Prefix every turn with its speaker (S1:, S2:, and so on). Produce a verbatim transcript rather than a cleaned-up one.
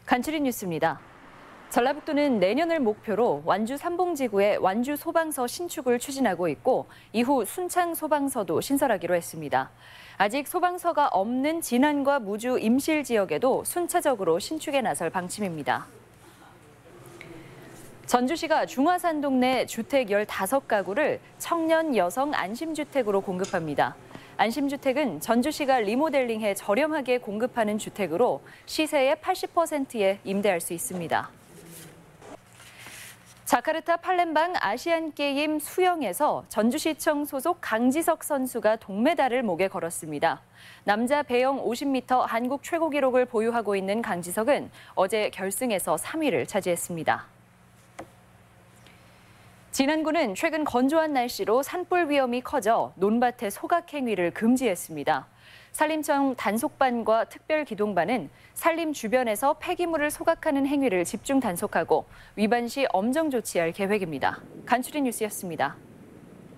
S1: 간추린 뉴스입니다. 전라북도는 내년을 목표로 완주 삼봉지구의 완주 소방서 신축을 추진하고 있고 이후 순창 소방서도 신설하기로 했습니다. 아직 소방서가 없는 진안과 무주 임실 지역에도 순차적으로 신축에 나설 방침입니다. 전주시가 중화산 동네 주택 열다섯 가구를 청년 여성 안심주택으로 공급합니다. 안심주택은 전주시가 리모델링해 저렴하게 공급하는 주택으로 시세의 팔십 퍼센트에 임대할 수 있습니다. 자카르타 팔렘방 아시안게임 수영에서 전주시청 소속 강지석 선수가 동메달을 목에 걸었습니다. 남자 배영 오십 미터 한국 최고 기록을 보유하고 있는 강지석은 어제 결승에서 삼 위를 차지했습니다. 진안구는 최근 건조한 날씨로 산불 위험이 커져 논밭의 소각 행위를 금지했습니다. 산림청 단속반과 특별기동반은 산림 주변에서 폐기물을 소각하는 행위를 집중 단속하고 위반 시 엄정 조치할 계획입니다. 간추린 뉴스였습니다.